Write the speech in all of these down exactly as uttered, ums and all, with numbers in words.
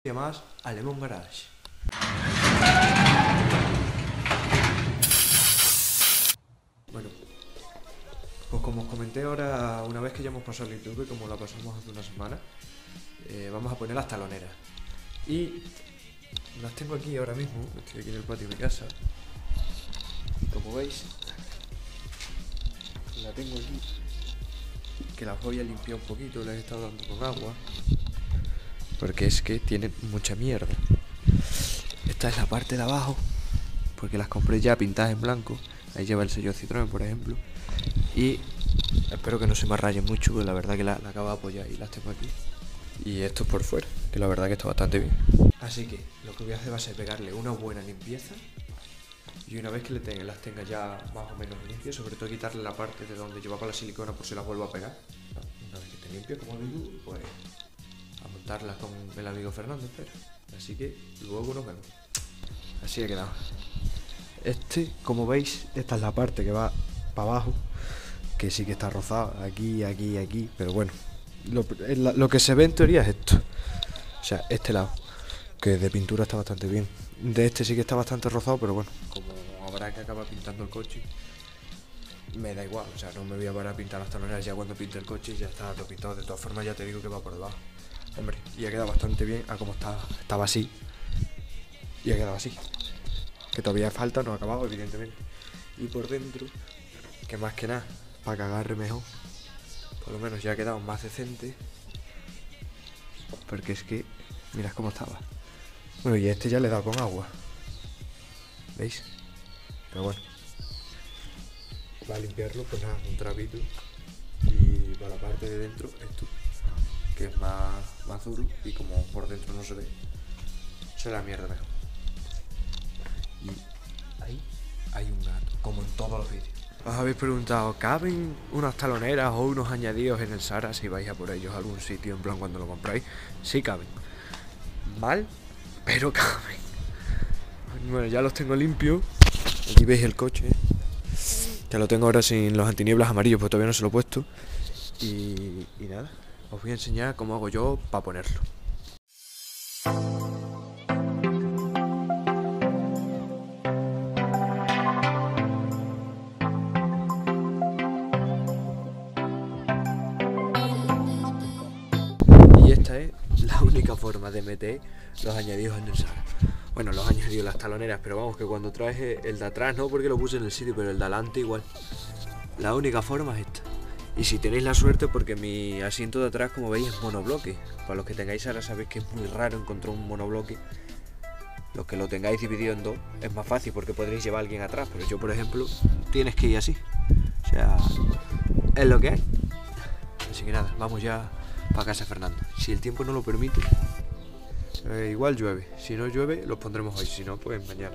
más a Lemon Garage. Bueno, pues como os comenté ahora, una vez que ya hemos pasado el YouTube, como la pasamos hace una semana, eh, vamos a poner las taloneras. Y las tengo aquí ahora mismo, estoy aquí en el patio de mi casa. Y como veis, la tengo aquí, que las voy a limpiar un poquito, las he estado dando con agua, porque es que tienen mucha mierda. Esta es la parte de abajo, porque las compré ya pintadas en blanco. Ahí lleva el sello Citroën, por ejemplo. Y espero que no se me rayen mucho, porque la verdad que la, la acabo de apoyar y las tengo aquí. Y esto es por fuera, que la verdad que está bastante bien. Así que lo que voy a hacer va a ser pegarle una buena limpieza. Y una vez que le tenga, las tenga ya más o menos limpias, sobre todo quitarle la parte de donde llevaba la silicona por si las vuelvo a pegar. Una vez que esté limpia, como digo, pues a montarlas con el amigo Fernando, espera. Así que luego nos vemos. Así ha quedado. Este, como veis, esta es la parte que va para abajo, que sí que está rozada aquí, aquí, aquí, pero bueno, lo, lo que se ve en teoría es esto. O sea, este lado, que de pintura está bastante bien. De este sí que está bastante rozado, pero bueno, como habrá que acabar pintando el coche, me da igual. O sea, no me voy a parar a pintar las taloneras ya cuando pinte el coche, ya está todo pintado. De todas formas, ya te digo que va por debajo. Hombre, y ha quedado bastante bien a como estaba, estaba así. Y ha quedado así. Que todavía falta, no ha acabado, evidentemente. Y por dentro, que más que nada, para que agarre mejor, por lo menos ya ha quedado más decente. Porque es que, mirad cómo estaba. Bueno, y este ya le he dado con agua, ¿veis? Pero bueno, para limpiarlo, pues nada, un trapito. Y para la parte de dentro, esto, que es más, más duro. Y como por dentro no se ve, se la mierda mejor. Y ahí hay un gato, como en todos los vídeos. Os habéis preguntado, ¿caben unas taloneras o unos añadidos en el Zara si vais a por ellos a algún sitio, en plan cuando lo compráis? Sí caben. Mal, pero caben. Bueno, ya los tengo limpios. Aquí veis el coche. Ya lo tengo ahora sin los antinieblas amarillos, porque todavía no se lo he puesto. Y, y nada, os voy a enseñar cómo hago yo para ponerlo. Y esta es la única forma de meter los añadidos en el Zara. Bueno, los añadidos, las taloneras, pero vamos, que cuando traes el de atrás no, porque lo puse en el sitio, pero el de adelante igual. La única forma es esta. Y si tenéis la suerte, porque mi asiento de atrás, como veis, es monobloque. Para los que tengáis ahora sabéis que es muy raro encontrar un monobloque. Los que lo tengáis dividido en dos es más fácil porque podréis llevar a alguien atrás, pero yo, por ejemplo, tienes que ir así. O sea, es lo que hay. Así que nada, vamos ya para casa de Fernando. Si el tiempo no lo permite, eh, igual llueve. Si no llueve, los pondremos hoy. Si no, pues mañana.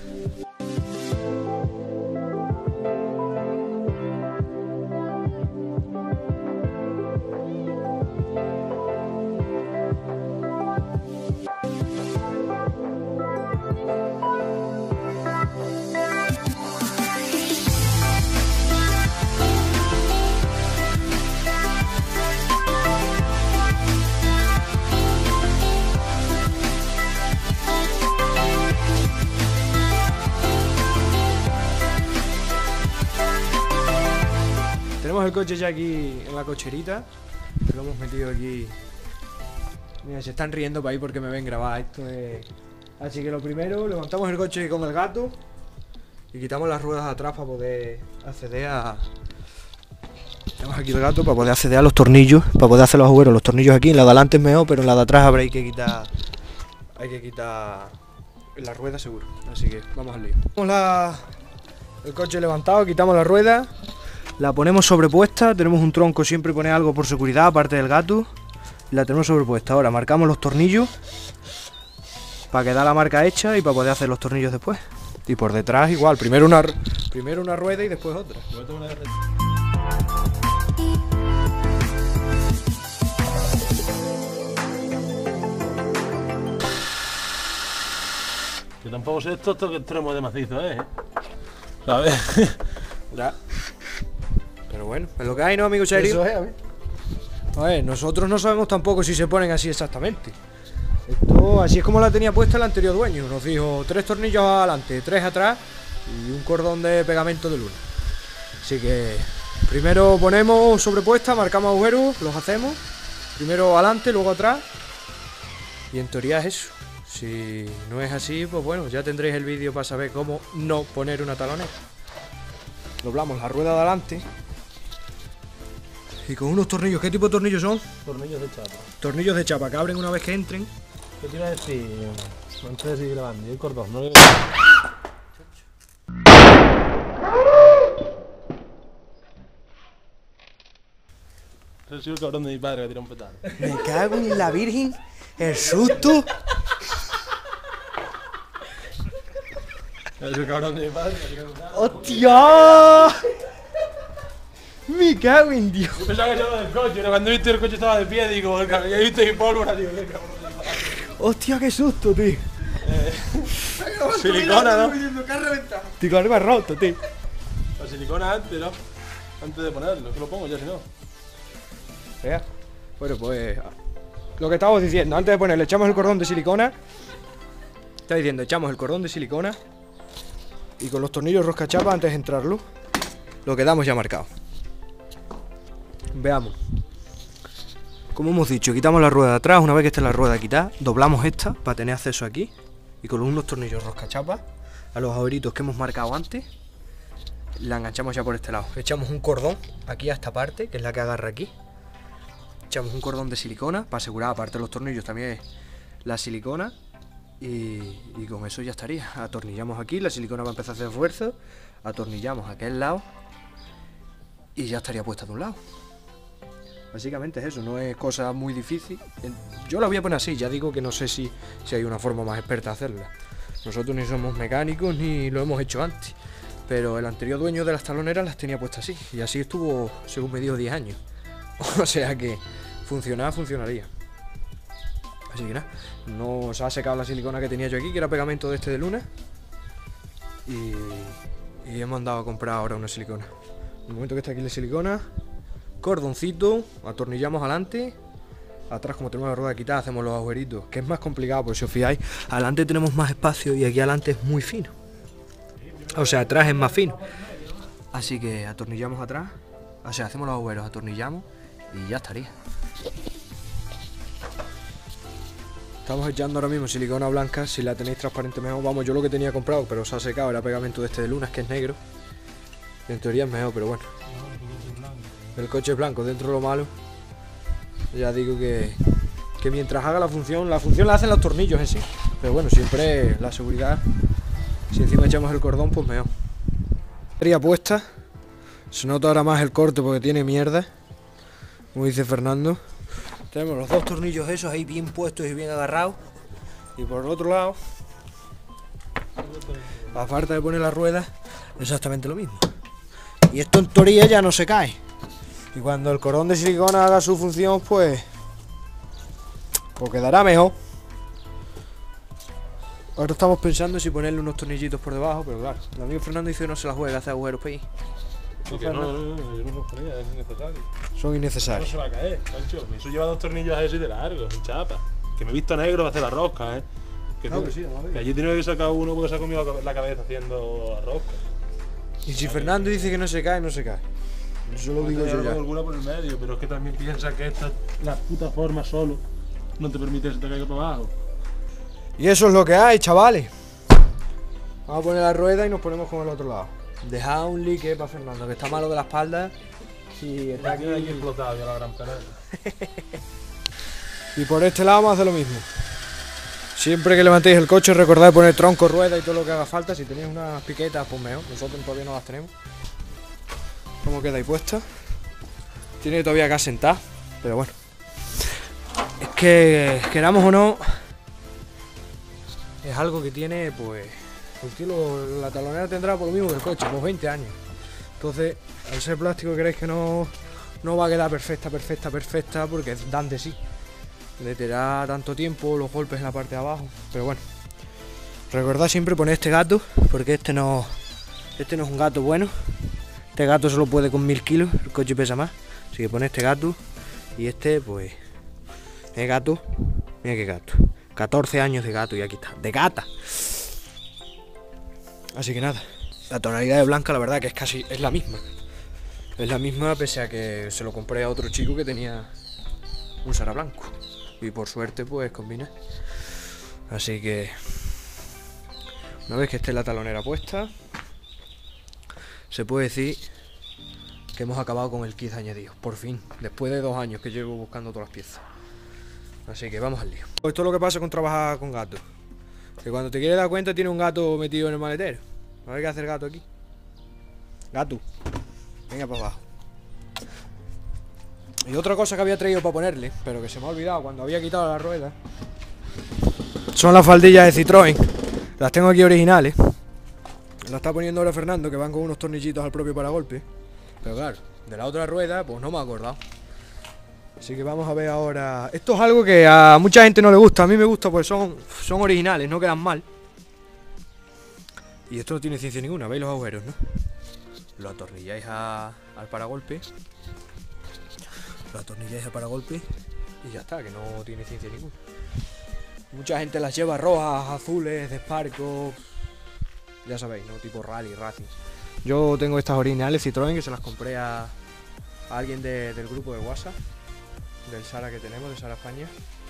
Tenemos el coche ya aquí en la cocherita. Lo hemos metido aquí. Mira, se están riendo para ahí porque me ven grabar. Esto es... Así que lo primero, levantamos el coche con el gato y quitamos las ruedas de atrás para poder acceder a... Tenemos aquí el gato para poder acceder a los tornillos, para poder hacer los agujeros. Los tornillos aquí, en la de adelante es mejor, pero en la de atrás habrá que quitar... Hay que quitar la rueda seguro. Así que vamos al lío. Tenemos la... el coche levantado, quitamos la rueda. La ponemos sobrepuesta, tenemos un tronco, siempre pone algo por seguridad, aparte del gato. La tenemos sobrepuesta. Ahora marcamos los tornillos para quedar la marca hecha y para poder hacer los tornillos después. Y por detrás igual, primero una, primero una rueda y después otra. Que tampoco sé esto, esto que extremo de macizo, ¿eh? ¿Sabes? Ya. Pero bueno, es lo que hay, ¿no, amigo serio? Eso es, a ver. A ver, nosotros no sabemos tampoco si se ponen así exactamente. Esto, así es como la tenía puesta el anterior dueño. Nos dijo tres tornillos adelante, tres atrás y un cordón de pegamento de luna. Así que primero ponemos sobrepuesta, marcamos agujeros, los hacemos. Primero adelante, luego atrás. Y en teoría es eso. Si no es así, pues bueno, ya tendréis el vídeo para saber cómo no poner una talonera. Doblamos la rueda de adelante. Y con unos tornillos, ¿qué tipo de tornillos son? Tornillos de chapa. Tornillos de chapa que abren una vez que entren. ¿Qué te iba a decir? Antes de seguir grabando, y el cordón, no le... Ese ha sido el cabrón de mi padre que tira un petardo. Me cago en la virgen, el susto. Ese es el cabrón de mi padre que tira un petardo. ¡Hostia! Me cago en Dios. Yo pensaba que era del coche, pero cuando he visto el coche estaba de pie, digo, el cabrón, he visto mi pólvora, digo, qué cabrón de mi padre. Hostia, qué susto, tío. Eh, silicona, ¿no? Tío, que me ha roto, tío. La silicona antes, ¿no? Antes de ponerlo, que lo pongo ya si no. Vea. Bueno, pues lo que estábamos diciendo, antes de ponerle echamos el cordón de silicona. Está diciendo, echamos el cordón de silicona. Y con los tornillos roscachapa antes de entrarlo, lo quedamos ya marcado. Veamos. Como hemos dicho, quitamos la rueda de atrás. Una vez que esté la rueda quitada, doblamos esta para tener acceso aquí. Y con unos tornillos roscachapa a los agujeritos que hemos marcado antes, la enganchamos ya por este lado. Echamos un cordón aquí a esta parte, que es la que agarra aquí. Echamos un cordón de silicona para asegurar, aparte de los tornillos, también la silicona. Y, y con eso ya estaría. Atornillamos aquí, la silicona va a empezar a hacer fuerza. Atornillamos a aquel lado y ya estaría puesta de un lado. Básicamente es eso, no es cosa muy difícil. Yo la voy a poner así, ya digo que no sé si, si hay una forma más experta de hacerla. Nosotros ni somos mecánicos ni lo hemos hecho antes. Pero el anterior dueño de las taloneras las tenía puestas así. Y así estuvo, según me dijo, diez años. O sea que funcionar, funcionaría. Así que nada, no se ha secado la silicona que tenía yo aquí, que era pegamento de este de luna. Y, y hemos andado a comprar ahora una silicona. En el momento que está aquí la silicona, cordoncito, atornillamos adelante. Atrás, como tenemos la rueda quitada, hacemos los agujeritos, que es más complicado, porque si os fijáis, adelante tenemos más espacio y aquí adelante es muy fino. O sea, atrás es más fino. Así que atornillamos atrás, o sea, hacemos los agujeros, atornillamos y ya estaría. Estamos echando ahora mismo silicona blanca, si la tenéis transparente mejor. Vamos, yo lo que tenía comprado, pero se ha secado, era pegamento de este de lunas, que es negro. En teoría es mejor, pero bueno. El coche es blanco, dentro de lo malo. Ya digo que, que mientras haga la función, la función la hacen los tornillos en sí. Pero bueno, siempre la seguridad. Si encima echamos el cordón, pues mejor. Batería puesta. Se nota ahora más el corte porque tiene mierda, como dice Fernando. Tenemos los dos tornillos esos ahí bien puestos y bien agarrados. Y por el otro lado, a falta de poner la rueda, exactamente lo mismo. Y esto en teoría ya no se cae. Y cuando el cordón de silicona haga su función, pues, pues quedará mejor. Ahora estamos pensando si ponerle unos tornillitos por debajo, pero claro, el amigo Fernando dice que no se la juega, hace agujeros para ahí. No, no, no, no, yo no los ponía, es innecesario. Son No innecesarios. se va a caer, Pancho. Eso lleva dos tornillos así de largos, en chapa. Que me he visto negro para hacer la rosca, ¿eh? Que, No, tú- que sí, no, que allí tiene que sacar uno porque se ha comido la cabeza haciendo la rosca. Y si Fernando dice que no se cae, no se cae. Eso lo digo yo ya. alguna por el medio, pero es que también piensa que esta, la puta forma solo no te permite que se te caiga para abajo. Y eso es lo que hay, chavales. Vamos a poner la rueda y nos ponemos con el otro lado. Dejad un like para Fernando, que está malo de la espalda. Y está aquí. aquí explotado ya la gran pelea. Y por este lado vamos a hacer lo mismo. Siempre que levantéis el coche, recordad poner tronco, rueda y todo lo que haga falta. Si tenéis unas piquetas, pues mejor. Nosotros todavía no las tenemos. ¿Cómo queda ahí puesta? Tiene todavía que asentar, pero bueno. Es que, queramos o no, es algo que tiene, pues, el tío, la talonera tendrá por lo mismo que el coche, pues veinte años. Entonces, al ser plástico, queréis que no, no va a quedar perfecta, perfecta, perfecta, porque dan de sí. Le dará tanto tiempo los golpes en la parte de abajo, pero bueno. Recordad siempre poner este gato, porque este no, este no es un gato bueno. Este gato solo puede con mil kilos, el coche pesa más. Así que pone este gato y este, pues, es gato. Mira qué gato. catorce años de gato y aquí está, de gata. Así que nada, la tonalidad de blanca la verdad que es casi, es la misma. Es la misma pese a que se lo compré a otro chico que tenía un Sara blanco. Y por suerte pues combiné. Así que una vez que esté la talonera puesta, se puede decir que hemos acabado con el kit añadido. Por fin, después de dos años que llevo buscando todas las piezas. Así que vamos al lío. Esto es lo que pasa con trabajar con gatos. Que cuando te quieres dar cuenta tiene un gato metido en el maletero. A ver qué hace el gato aquí. Gato, venga para abajo. Y otra cosa que había traído para ponerle, pero que se me ha olvidado cuando había quitado la rueda, son las faldillas de Citroën. Las tengo aquí originales. Las está poniendo ahora Fernando, que van con unos tornillitos al propio paragolpe. Pero claro, de la otra rueda, pues no me he acordado. Así que vamos a ver ahora. Esto es algo que a mucha gente no le gusta. A mí me gusta, pues son, son originales, no quedan mal. Y esto no tiene ciencia ninguna, veis los agujeros, ¿no? Lo atornilláis a, al paragolpe. Lo atornilláis al paragolpe y ya está, que no tiene ciencia ninguna. Mucha gente las lleva rojas, azules, de Sparco. Ya sabéis, ¿no? Tipo rally, racing. Yo tengo estas originales Citroën que se las compré a, a alguien de, del grupo de WhatsApp. Del Sara que tenemos, de Sara España.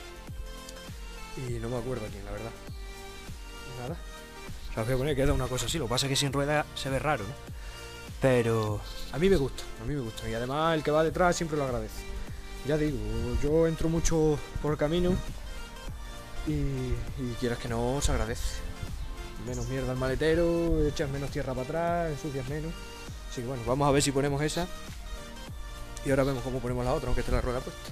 Y no me acuerdo quién, la verdad. Nada. O sea, os voy a poner que da una cosa así. Lo que pasa es que sin rueda se ve raro, ¿no? Pero a mí me gusta, a mí me gusta. Y además el que va detrás siempre lo agradece. Ya digo, yo entro mucho por el camino y, y quieras que no, se agradece. Menos mierda al maletero, echas menos tierra para atrás, ensucias menos. Así que bueno, vamos a ver si ponemos esa. Y ahora vemos cómo ponemos la otra, aunque esté la rueda puesta.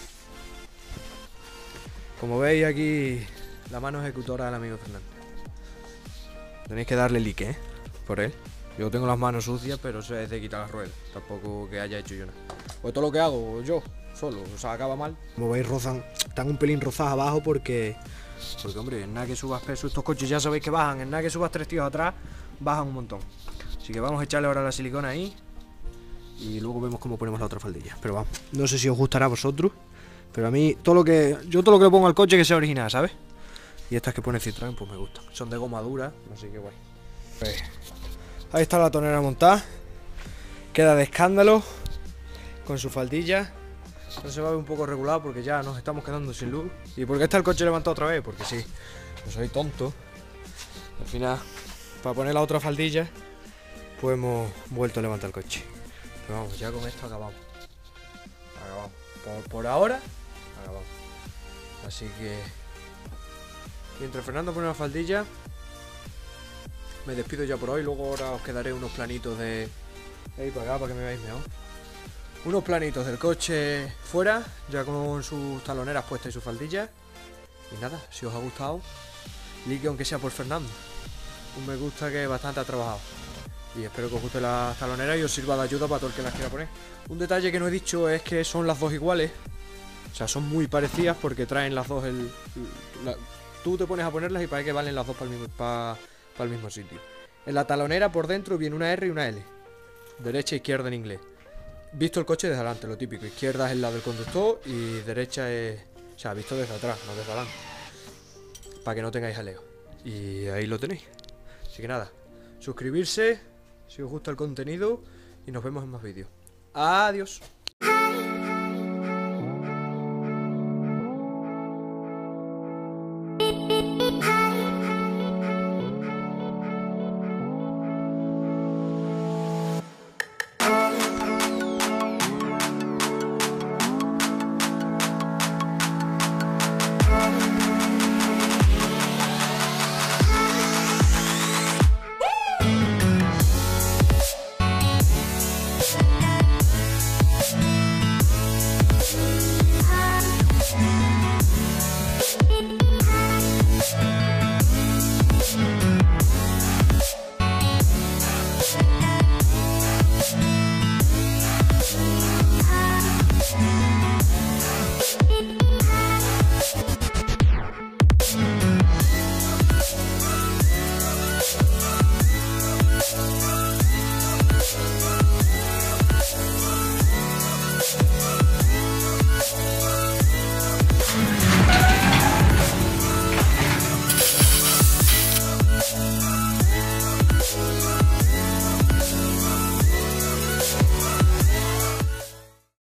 Como veis aquí, la mano ejecutora del amigo Fernando. Tenéis que darle like, ¿eh? Por él. Yo tengo las manos sucias, pero eso es de quitar las ruedas. Tampoco que haya hecho yo nada. Pues todo lo que hago yo, solo, o sea, acaba mal. Como veis, rozan, están un pelín rozadas abajo porque... Porque, hombre, en nada que subas peso, estos coches ya sabéis que bajan. En nada que subas tres tíos atrás, bajan un montón. Así que vamos a echarle ahora la silicona ahí. Y luego vemos cómo ponemos la otra faldilla. Pero vamos, no sé si os gustará a vosotros. Pero a mí, todo lo que... Yo todo lo que le pongo al coche que sea original, ¿sabes? Y estas que pone Citroën, pues me gustan. Son de goma dura, así que guay. Pues, ahí está la tonera montada. Queda de escándalo. Con su faldilla. Ahora se va a ver un poco regulado porque ya nos estamos quedando sin luz. ¿Y por qué está el coche levantado otra vez? Porque sí, no soy tonto. Al final, para poner la otra faldilla, pues hemos vuelto a levantar el coche. Pero vamos, ya con esto acabamos. Acabamos. Por, por ahora, acabamos. Así que... Mientras Fernando pone la faldilla, me despido ya por hoy. Luego ahora os quedaré unos planitos de... Ahí para acá, para que me veáis mejor. Unos planitos del coche fuera, ya con sus taloneras puestas y su faldilla. Y nada, si os ha gustado, like aunque sea por Fernando. Un me gusta que bastante ha trabajado. Y espero que os guste las taloneras y os sirva de ayuda para todo el que las quiera poner. Un detalle que no he dicho es que son las dos iguales. O sea, son muy parecidas porque traen las dos el... La, tú te pones a ponerlas y parece que valen las dos para el mismo, para, para el mismo sitio. En la talonera por dentro viene una R y una L. Derecha e izquierda en inglés. Visto el coche desde adelante, lo típico. Izquierda es el lado del conductor y derecha es... O sea, visto desde atrás, no desde adelante. Para que no tengáis jaleo. Y ahí lo tenéis. Así que nada, suscribirse si os gusta el contenido y nos vemos en más vídeos. Adiós.